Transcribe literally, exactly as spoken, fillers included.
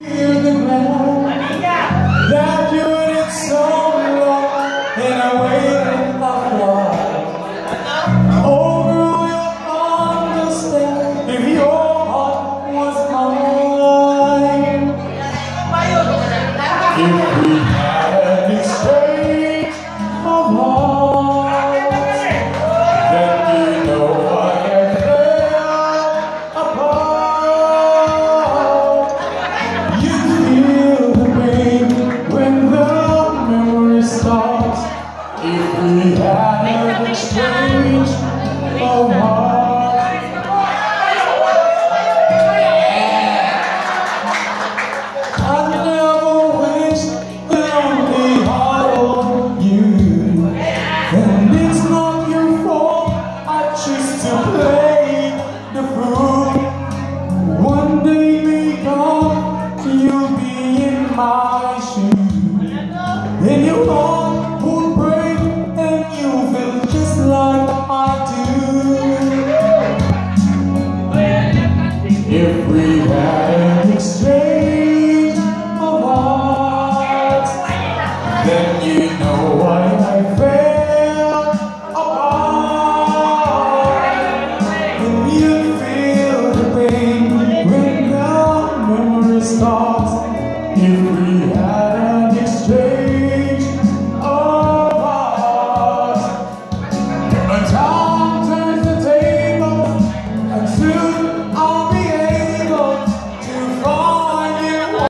Feel the ground that you waited so long and I waited a while. Oh girl, you'll understand if your heart was mine. If we had an exchange of hearts, then you know I had fell apart. You feel the pain when the memory starts. If we had an exchange of hearts. I never wished the only heart on you, and it's not your fault. I choose to play the fool. One day we gone, you'll be in my shoes, and you won't.